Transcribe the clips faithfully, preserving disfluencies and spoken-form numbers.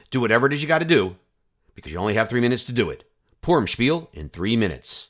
Do whatever it is you got to do, because you only have three minutes to do it. Purim Spiel in three minutes.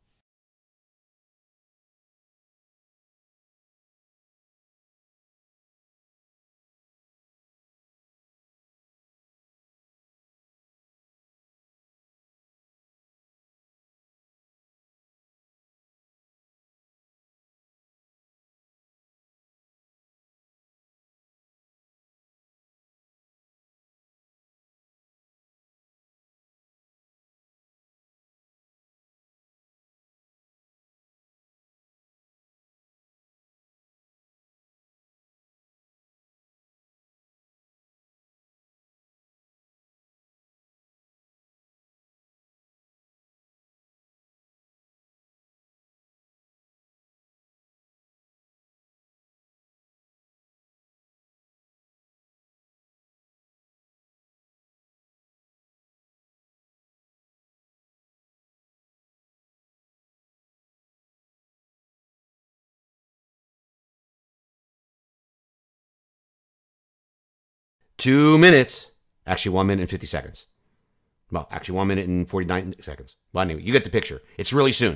Two minutes. Actually, one minute and fifty seconds. Well, actually, one minute and forty-nine seconds. Well, anyway, you get the picture. It's really soon.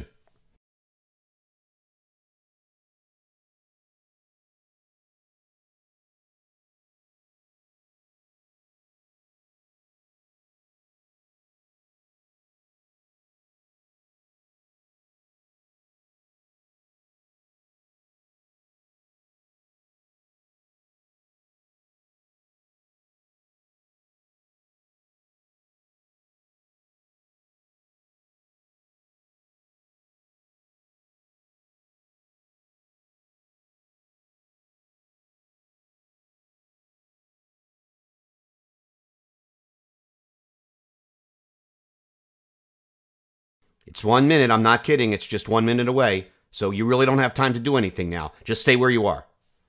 It's one minute. I'm not kidding. It's just one minute away. So you really don't have time to do anything now. Just stay where you are.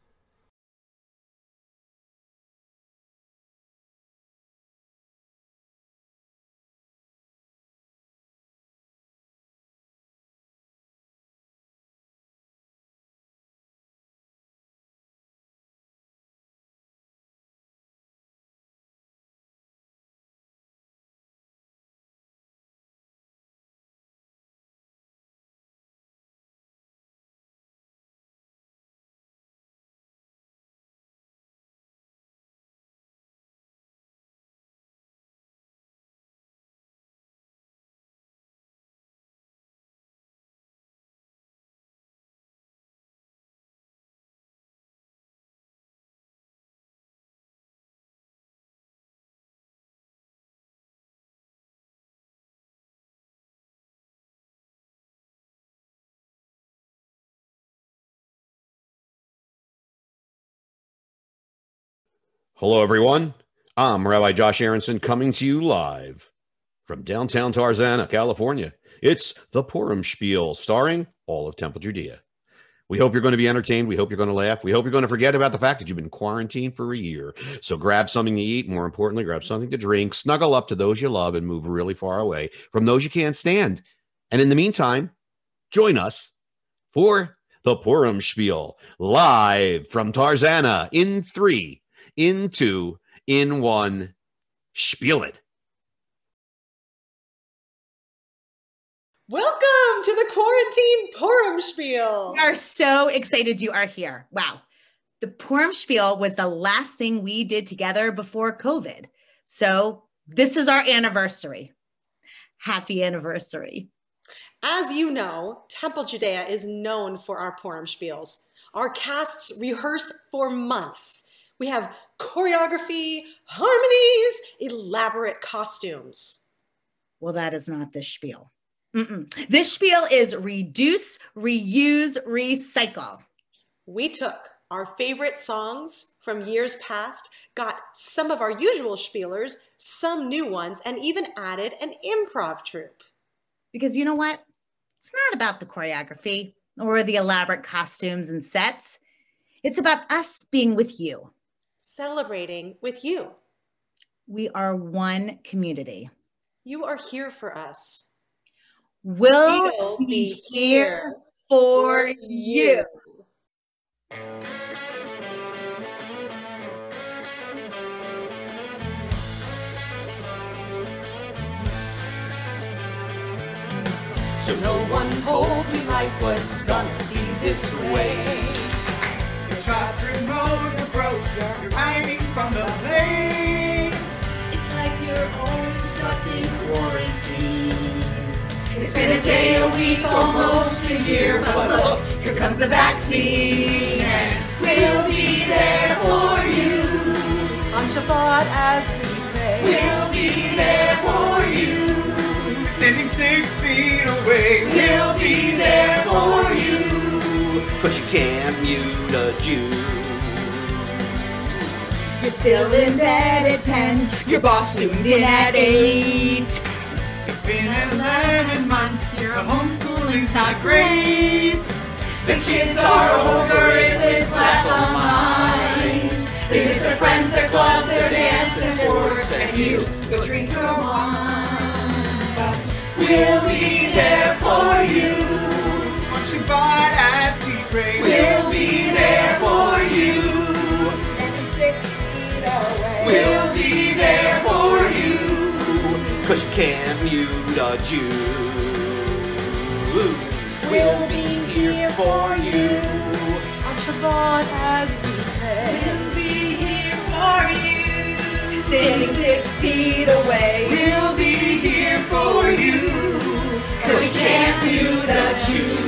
Hello, everyone. I'm Rabbi Josh Aronson coming to you live from downtown Tarzana, California. It's the Purim Spiel, starring all of Temple Judea. We hope you're going to be entertained. We hope you're going to laugh. We hope you're going to forget about the fact that you've been quarantined for a year. So grab something to eat. More importantly, grab something to drink. Snuggle up to those you love and move really far away from those you can't stand. And in the meantime, join us for the Purim Spiel, live from Tarzana in three, in two, in one. Spiel it. Welcome to the Quarantine Purim Spiel. We are so excited you are here. Wow. The Purim Spiel was the last thing we did together before COVID. So this is our anniversary. Happy anniversary. As you know, Temple Judea is known for our Purim Spiels. Our casts rehearse for months. We have choreography, harmonies, elaborate costumes. Well, that is not this spiel. Mm-mm. This spiel is reduce, reuse, recycle. We took our favorite songs from years past, got some of our usual spielers, some new ones, and even added an improv troupe. Because you know what? It's not about the choreography or the elaborate costumes and sets. It's about us being with you. Celebrating with you. We are one community. You are here for us. We'll, we'll be, be here, here for, for you. you. So no one told me life was gonna be this way. Your shots remote, you're broke, you're hiding from the pain. It's like you're always stuck in quarantine. It's been a day, a week, almost a year, but look, here comes the vaccine, and we'll be there for you. On Shabbat as we pray, We'll be there for you. Standing six feet away, We'll be there for you. Cause you can't mute a Jew. You're still in bed at ten. Your boss zoomed in at eight. it's been eleven months, your homeschooling's not great. The kids are over it with class online. They miss their friends, their clubs, their dance, their sports, and you go drink your wine. But we'll be there for you. On Shabbat as we pray, We'll be there for you. standing six feet away. We'll be there for you. Cause you can't mute a Jew. We'll be here for you. On Shabbat as we pray, We'll be here for you. Standing six feet away. We'll be here for you. Cause you can't mute a Jew.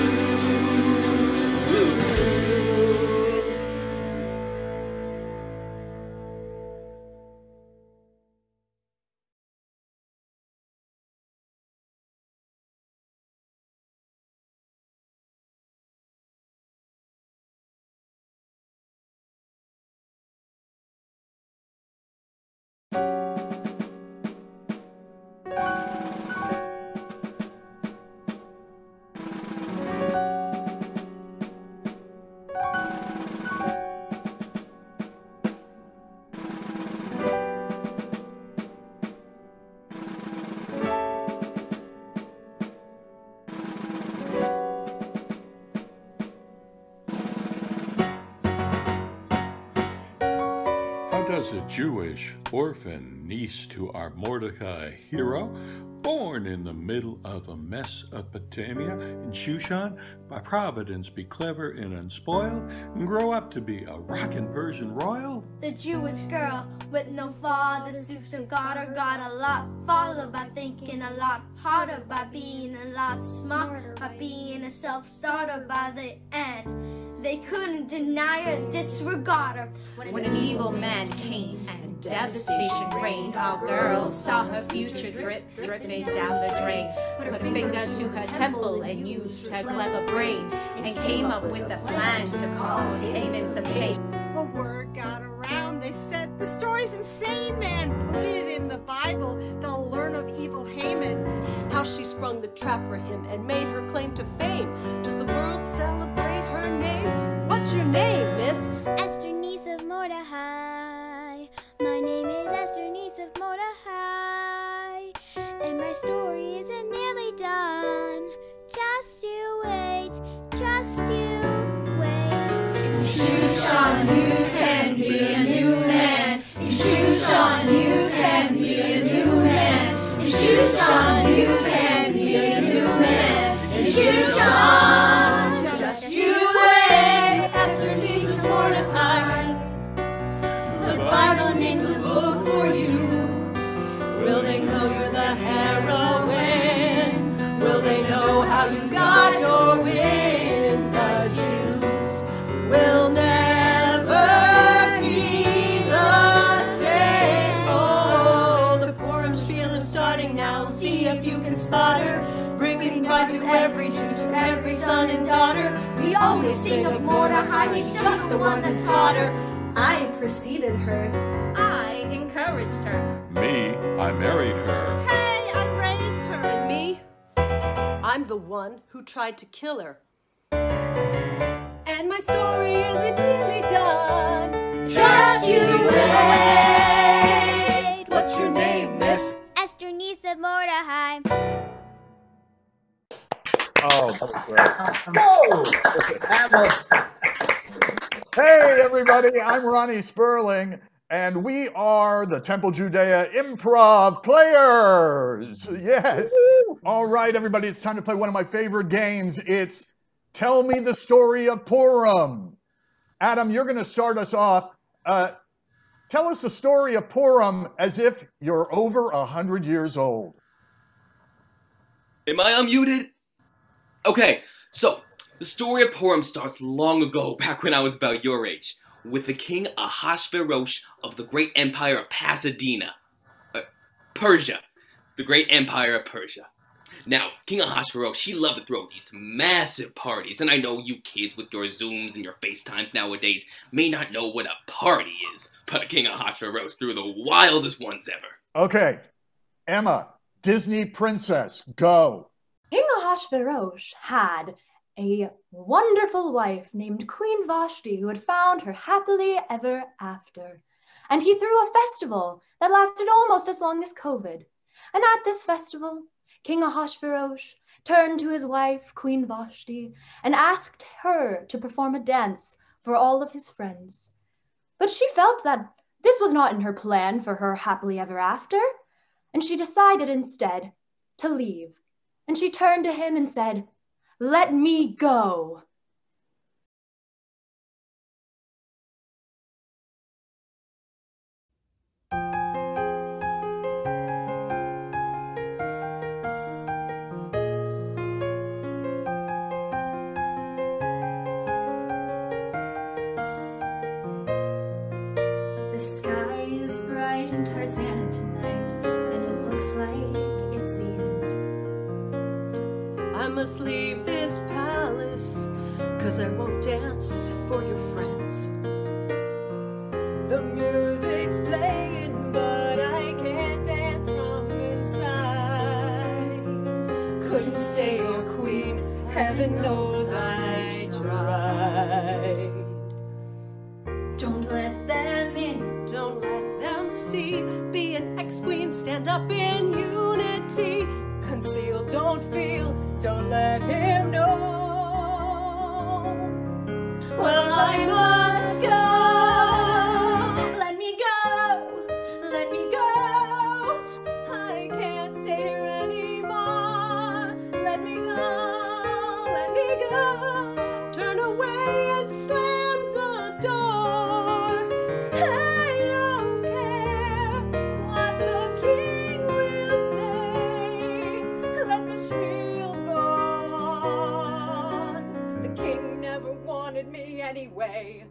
Does a Jewish orphan niece to our Mordecai hero, born in the middle of a Mesopotamia in Shushan, by Providence be clever and unspoiled, and grow up to be a rockin' Persian royal? The Jewish girl with no father, suits of God or got a lot farther by thinking a lot harder, by being a lot smarter, by being a self-starter by the end. They couldn't deny her, disregard her. When an evil man came and devastation reigned, our girl saw her future drip, dripping down the drain. Put her finger to her temple and used her clever brain, and came up with a plan to cause Haman some pain. A word got around, they said the story's insane, man. Put it in the Bible, they'll learn of evil Haman. how she sprung the trap for him and made her claim to fame. Does the world celebrate her name? What's your name, miss? Esther, niece of Mordecai. My name is Esther, niece of Mordecai. And my story isn't nearly done. Just you wait, just you wait. In Shushan you can be a new man. In Shushan you can be a new man. In Shushan you can be a new man. In Shushan, just you wait. Esther, niece of Mordecai. The Bible named the book for you. Will they know you're the heroine? Will they know how you got your win? The Jews will never be the same. Oh, the Purim spiel is starting now. See if you can spot her, bringing pride to every Jew, to every son and daughter. We always sing of Mordecai, he's just the one that taught her. I preceded her. I encouraged her. Me, I married her. Hey, I raised her. And me? I'm the one who tried to kill her. And my story isn't nearly done. Just you wait. What's your name, miss? Esther, niece of Mordecai. Oh, that was great. Oh, that was... Hey, everybody, I'm Ronnie Sperling, And we are the Temple Judea Improv Players. Yes. All right, everybody, it's time to play one of my favorite games. It's Tell Me the Story of Purim. Adam, you're going to start us off. Uh, tell us the story of Purim as if you're over one hundred years old. Am I unmuted? Okay, so the story of Purim starts long ago, back when I was about your age, with the king Ahasuerus of the great empire of Pasadena. Uh, Persia. The great empire of Persia. Now, King Ahasuerus, he loved to throw these massive parties, and I know you kids with your Zooms and your FaceTimes nowadays may not know what a party is, but King Ahasuerus threw the wildest ones ever. Okay, Emma, Disney princess, go. King Ahasuerus had a wonderful wife named Queen Vashti who had found her happily ever after. And he threw a festival that lasted almost as long as COVID. And at this festival, King Ahasuerus turned to his wife, Queen Vashti, and asked her to perform a dance for all of his friends. But she felt that this was not in her plan for her happily ever after, and she decided instead to leave. And she turned to him and said, "Let me go." The sky is bright in Tarzana tonight, and it looks like it's the end. I must leave this palace, cause I won't dance for your friends. The music's playing, but I can't dance from inside. Couldn't stay your queen, heaven knows I tried. Don't let them in, don't let them see. Be an ex-queen, stand up in unity. Conceal, don't feel, don't let him know. Well, I must go. Let me go, let me go. I can't stay here anymore. Let me go, let me go. Turn away and slam the door. I don't care what the king will say. Let the spiel go on. The king never wanted me anyway.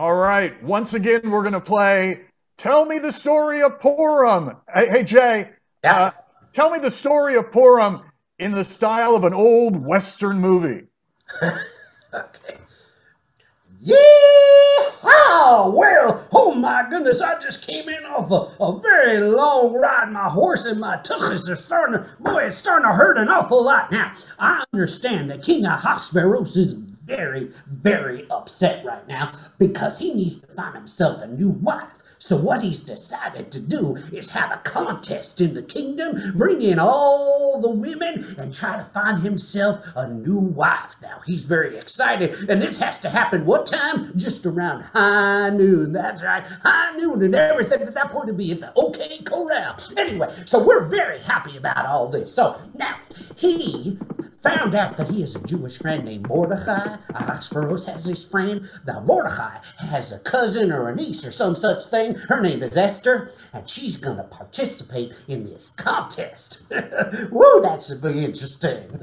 All right. Once again, we're going to play Tell Me the Story of Purim. Hey, hey Jay. Yeah. Uh, tell me the story of Purim in the style of an old Western movie. Okay. Yeah! Oh, well, oh my goodness, I just came in off a, a very long ride. My horse and my tuchus are starting to, boy, it's starting to hurt an awful lot. Now, I understand that King Ahasuerus is very, very upset right now because he needs to find himself a new wife. So what he's decided to do is have a contest in the kingdom, bring in all the women, and try to find himself a new wife. Now, he's very excited, and this has to happen what time? Just around high noon. That's right, high noon, and everything at that point will be at the OK Corral. Anyway, so we're very happy about all this. So now, he found out that he has a Jewish friend named Mordecai. Ahasuerus has this friend. Now, Mordecai has a cousin or a niece or some such thing. Her name is Esther, and she's going to participate in this contest. Woo, that should be interesting.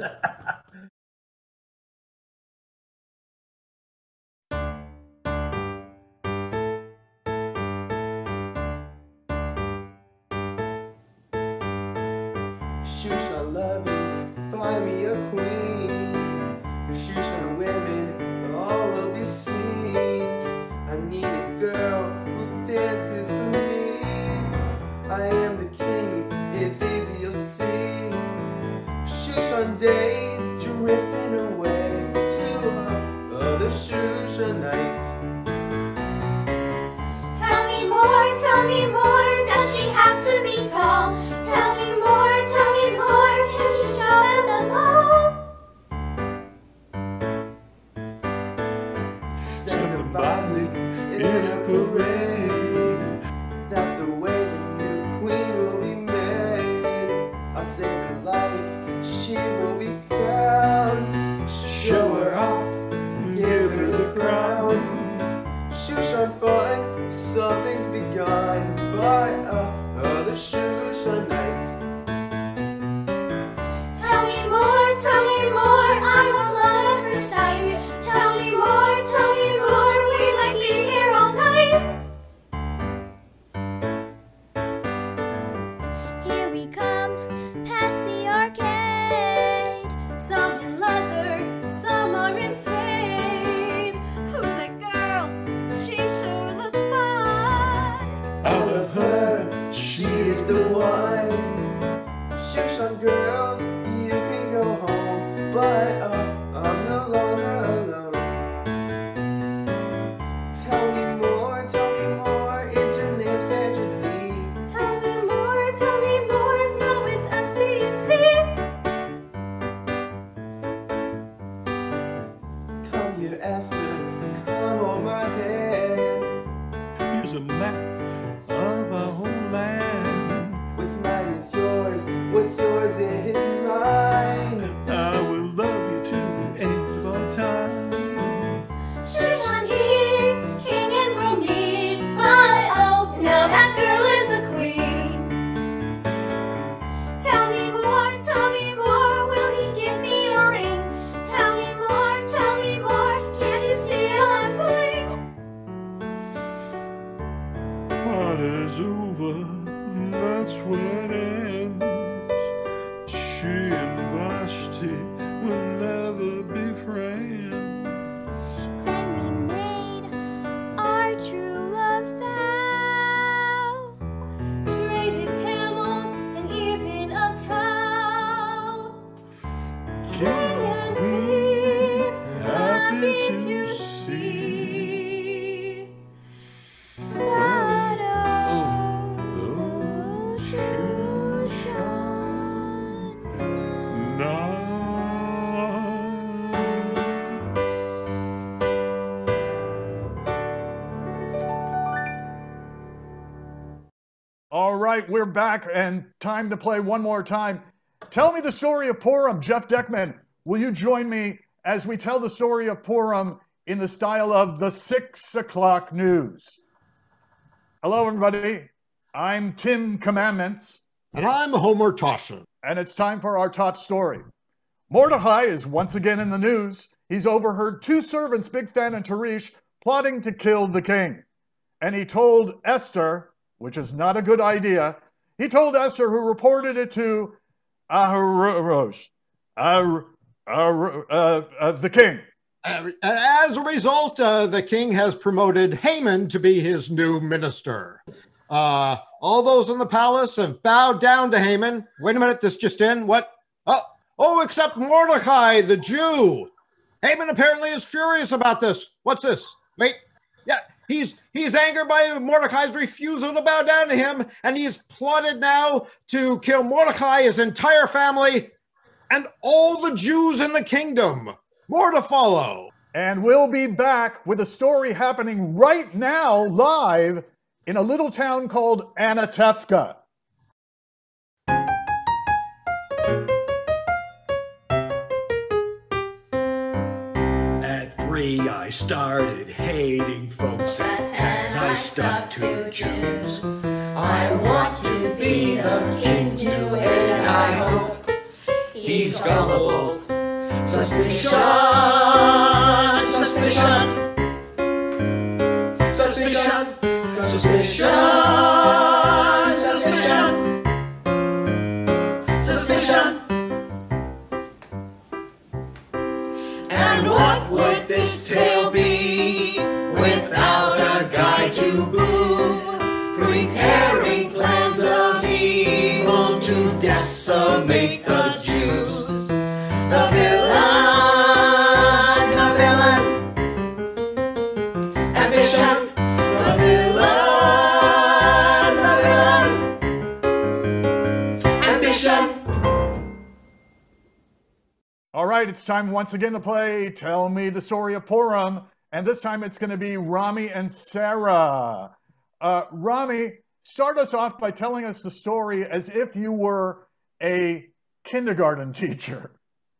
Shushan loving, find me a queen. The Shushan women, all will be seen. I need a girl who dances for me. I am the king, it's easy, you'll see. Shushan days drifting away to other Shushanites. Tell me more, tell me more, does she have to be tall? Tell me more, tell me more, can she show at the ball? Send them by me in a parade. That's the way the new queen will be made. I'll save her life, she will be found. Show her off, give her the crown. Shushan fun, something's begun by uh, other Shushanites. Tell me more, tell me more, I want love at first sight. Tell me more, tell me more, we might be here all night. Here we come, past the arcade. Some in leather, some are in suede. Who's that girl? She sure looks fine. I love her, she is the one. Shushan girls, you can go home, but uh, I'm no longer alone. Tell me more, tell me more, is your name Sandra D? Tell me more, tell me more, no, it's Esther, you see. Come here, Esther, come on my hand. Here's a map of our whole land. What's mine is yours, what's yours is mine. I will love you to the end of all time. Shushan heaved, king and roamed, my oh, now that girl is a queen. Tell me more, tell me more, will he give me a ring? Tell me more, tell me more, can't you see I'm bling? What is over, that's when it ends. She and Vashti will never be friends. Then we made our true love vow. Traded camels and even a cow. King and queen, happy to see. That old Shushan. All right, we're back, and time to play one more time. Tell me the story of Purim. Jeff Deckman, will you join me as we tell the story of Purim in the style of the six o'clock news? Hello, everybody. I'm Tim Commandments. And I'm Homer Toshin. And it's time for our top story. Mordecai is once again in the news. He's overheard two servants, Bigthan and Teresh, plotting to kill the king. And he told Esther, which is not a good idea, he told Esther, who reported it to Ahasuerus, uh, uh, uh, uh, the king. Uh, as a result, uh, the king has promoted Haman to be his new minister. Uh, all those in the palace have bowed down to Haman. Wait a minute, this just in. What? Oh, oh, except Mordecai, the Jew. Haman apparently is furious about this. What's this? Wait, yeah, he's he's angered by Mordecai's refusal to bow down to him, and he's plotted now to kill Mordecai, his entire family, and all the Jews in the kingdom. More to follow. And we'll be back with a story happening right now, live, in a little town called Anatevka. At three, I started hating folks. At ten, I stuck to Jews. I want to be the king's new heir, and I hope he's gullible. Suspicion, suspicion, suspicion, suspicion, suspicion, suspicion. And what would this tale be without a guide to boot, preparing plans of evil to decimate the Jews? The villain, the villain, ambition, the villain, the villain, ambition. All right, it's time once again to play Tell Me the Story of Purim, and this time it's going to be Rami and Sarah. Uh, Rami, start us off by telling us the story as if you were a kindergarten teacher.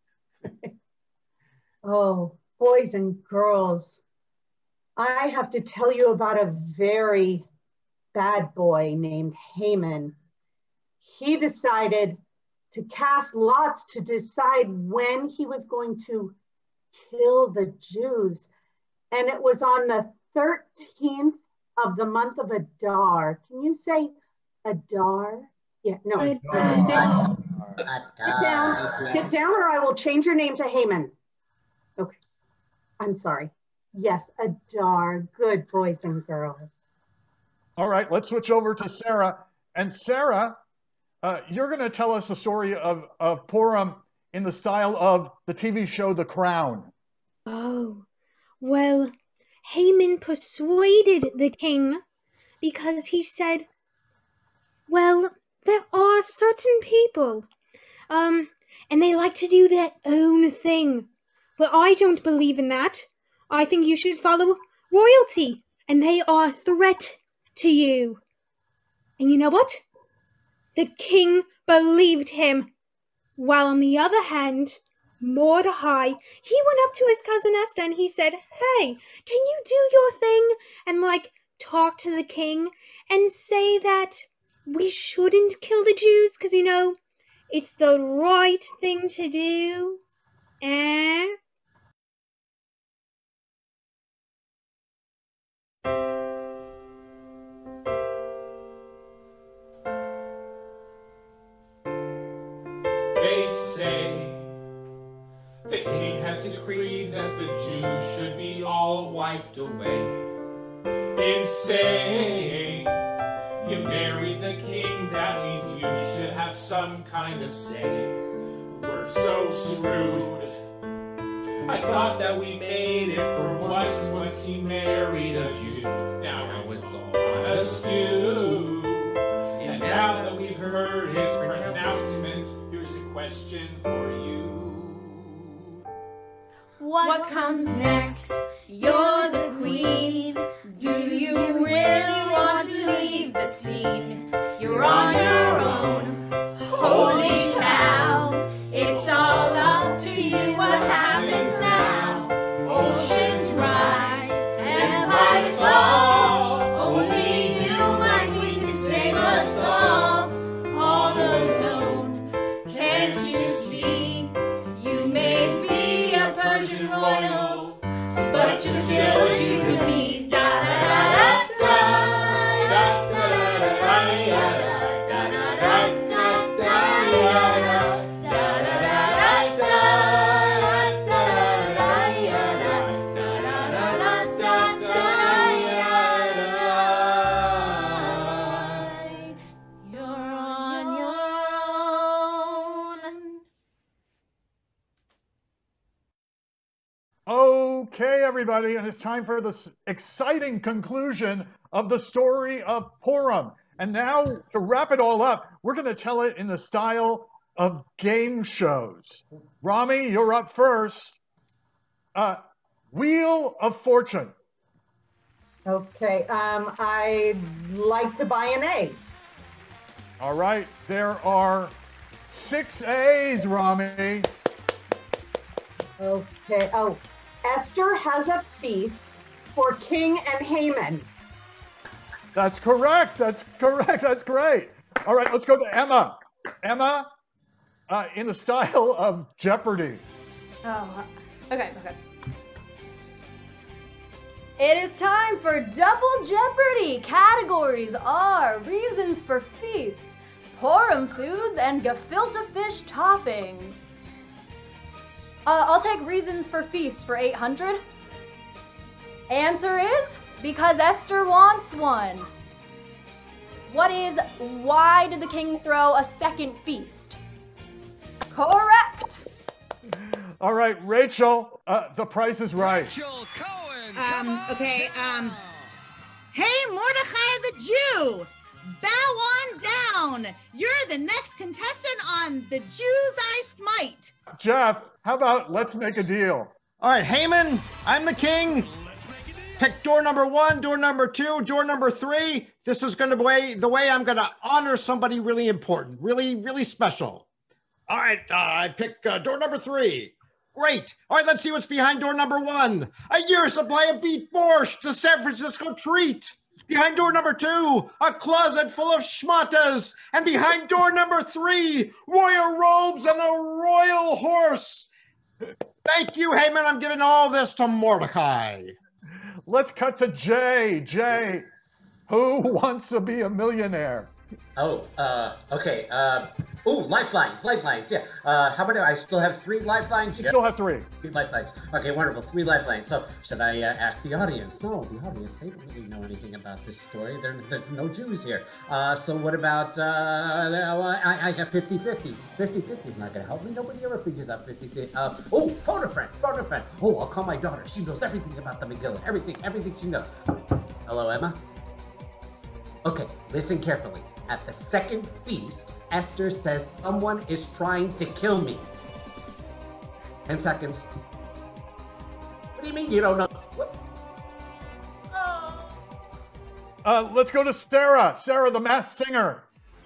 Oh, boys and girls, I have to tell you about a very bad boy named Haman. He decided to cast lots to decide when he was going to kill the Jews. And it was on the thirteenth of the month of Adar. Can you say Adar? Yeah, no. Adar. Sit, sit down, sit down, or I will change your name to Haman. Okay, I'm sorry. Yes, Adar. Good, boys and girls. All right, let's switch over to Sarah. And Sarah, uh, you're going to tell us the story of, of Purim in the style of the T V show The Crown. Oh, well, Haman persuaded the king because he said, well, there are certain people, um, and they like to do their own thing. But I don't believe in that. I think you should follow royalty, and they are a threat to you. And you know what? The king believed him. While on the other hand, Mordecai, he went up to his cousin Esther and he said, hey, can you do your thing and, like, talk to the king and say that we shouldn't kill the Jews because, you know, it's the right thing to do? Eh? They say the king has decreed that the Jews should be all wiped away. Insane. You marry the king, that means you should have some kind of say. We're so screwed. I thought that we made it for once once he married a Jew. Now it's all on askew. And now that we've heard his pronouncement, here's a question for you. What comes next? You're the queen. Do you really want to leave the scene? You're on your own. Holy cow. It's all up to you what happens now. Oceans rise, empires fall. Only you, my queen, can save us all. All alone, can't you see? You may be a Persian royal, but you're still a Jew to me. Okay, everybody, and it's time for this exciting conclusion of the story of Purim. And now, to wrap it all up, we're going to tell it in the style of game shows. Rami, you're up first. Uh, Wheel of Fortune. Okay, um, I'd like to buy an egg. All right, there are six A's, Rami. Okay, oh, Esther has a feast for King and Haman. That's correct, that's correct, that's great. All right, let's go to Emma. Emma, uh, in the style of Jeopardy. Oh, okay, okay. It is time for Double Jeopardy! Categories are reasons for feasts, Purim foods, and gefilte fish toppings. Uh, I'll take reasons for feasts for eight hundred. Answer is because Esther wants one. What is why did the king throw a second feast? Correct. All right, Rachel, uh, the price is right. Um, okay, um, hey, Mordecai the Jew, bow on down. You're the next contestant on The Jews I Smite. Jeff, how about let's make a deal? All right, Haman, I'm the king. Pick door number one, door number two, door number three. This is going to be the way I'm going to honor somebody really important, really, really special. All right, uh, I pick uh, door number three. Great. All right, let's see what's behind door number one. A year's supply of beef borscht, the San Francisco treat. Behind door number two, a closet full of schmatas. And behind door number three, royal robes and a royal horse. Thank you, Haman. I'm giving all this to Mordecai. Let's cut to Jay. Jay, who wants to be a millionaire? Oh, uh, okay. Uh, ooh, lifelines, lifelines, yeah. Uh, how many? I still have three lifelines? You still have three. Three lifelines. Okay, wonderful. Three lifelines. So, should I uh, ask the audience? No, the audience, they don't really know anything about this story. There, there's no Jews here. Uh, so what about, uh, I, I have fifty fifty. fifty fifty is not going to help me. Nobody ever figures out fifty fifty. Uh, oh, phone a friend, phone a friend. Oh, I'll call my daughter. She knows everything about the Megillah. Everything, everything she knows. Hello, Emma? Okay, listen carefully. At the second feast, Esther says someone is trying to kill me. Ten seconds. What do you mean you don't know? What? Uh, let's go to Sarah. Sarah, the masked singer.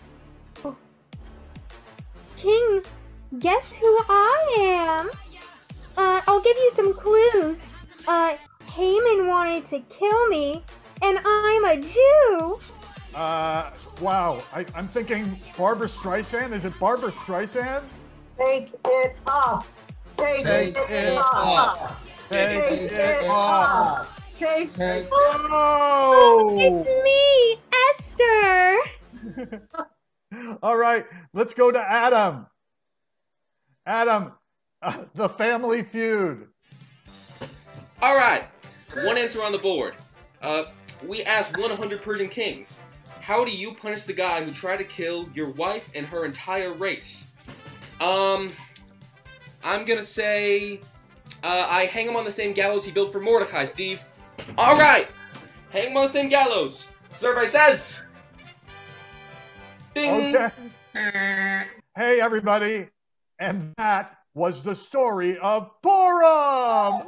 King, guess who I am? Uh, I'll give you some clues. Uh, Haman wanted to kill me, and I'm a Jew. Uh, wow. I, I'm thinking Barbara Streisand. Is it Barbara Streisand? Take it off. Take, Take it, it off. off. Take Take it it off. off. Take it Oh! It's me, Esther. All right, let's go to Adam. Adam, uh, the Family Feud. All right, one answer on the board. Uh, we asked one hundred Persian kings, how do you punish the guy who tried to kill your wife and her entire race? Um, I'm gonna say, uh, I hang him on the same gallows he built for Mordecai, Steve. All right, hang him on the same gallows. So everybody says. Ding. Okay. Hey, everybody. And that was the story of Purim.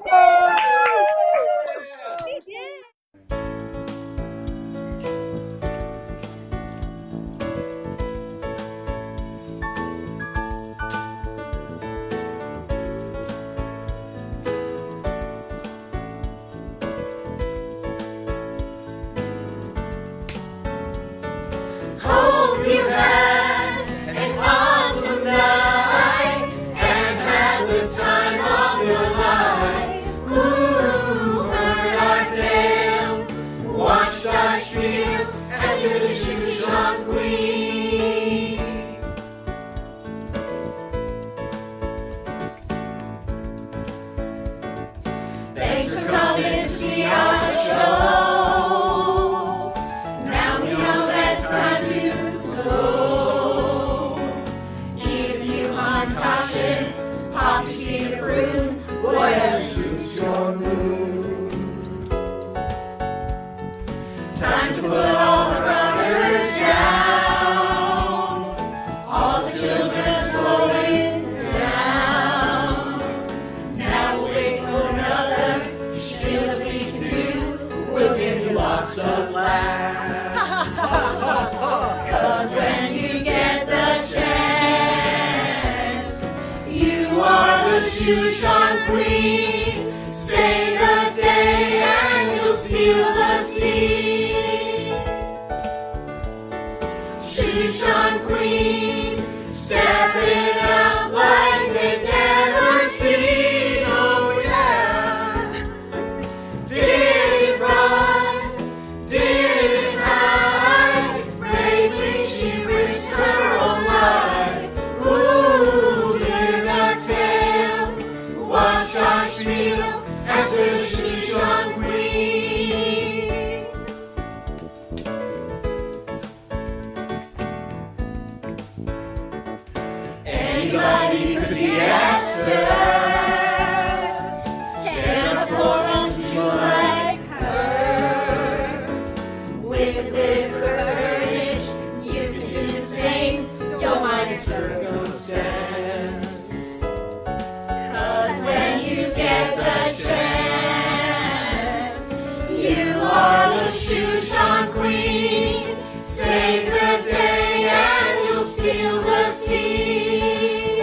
Hope you had an awesome night and had the time of your life. Who heard our tale, watched our spiel as you're the Shushan Queen. Thanks for coming to see our show. Now we know that it's time to go. If you hunt Tashin, Poppy, Cedar Prune, what else is your moon? Shushan queen. Say the day and you'll steal the sea. Shushan queen, stepping up like they've never seen. Oh yeah. Didn't run, didn't hide. Bravely she risked her own life. Ooh, hear the tale. Watch our spiel as the Shushan queen. Anybody could be Esther. Stand up for Jews like her. With big courage, you can do the same. Don't mind the circumstance. Cause when you get the chance, you are the Shushan queen. Save the day and you'll steal the sea.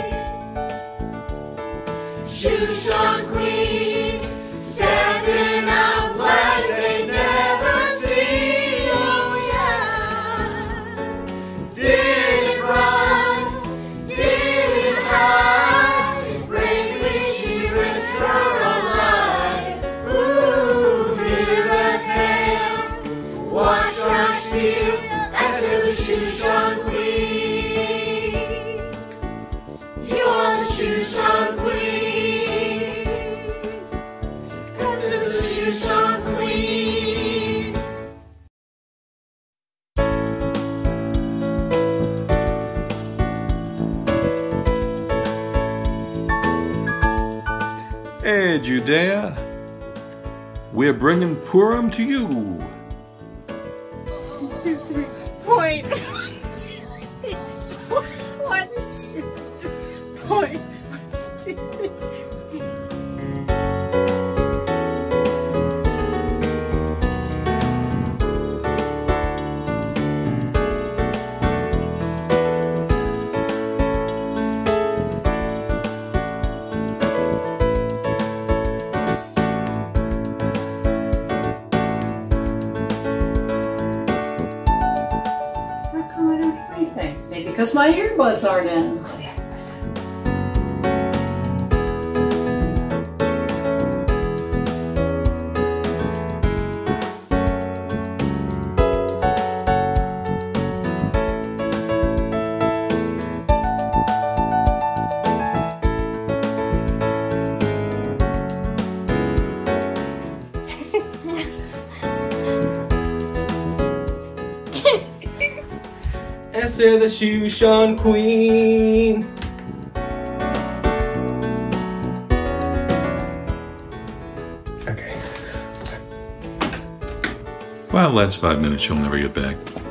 Shushan queen, stepping out like they never seen. Oh yeah. Didn't run, didn't hide. Bravely she risked her own life. Ooh, hear the tale. Watch our spiel as to the Shushan queen. You are the Shushan queen. As to the Shushan queen. Hey, Judea, we're bringing Purim to you. Two, three, point. One, two, point. Two, three. How come I don't hear anything? Maybe because my earbuds aren't in. Esther the Shushan queen. Well, that's five minutes you'll never get back.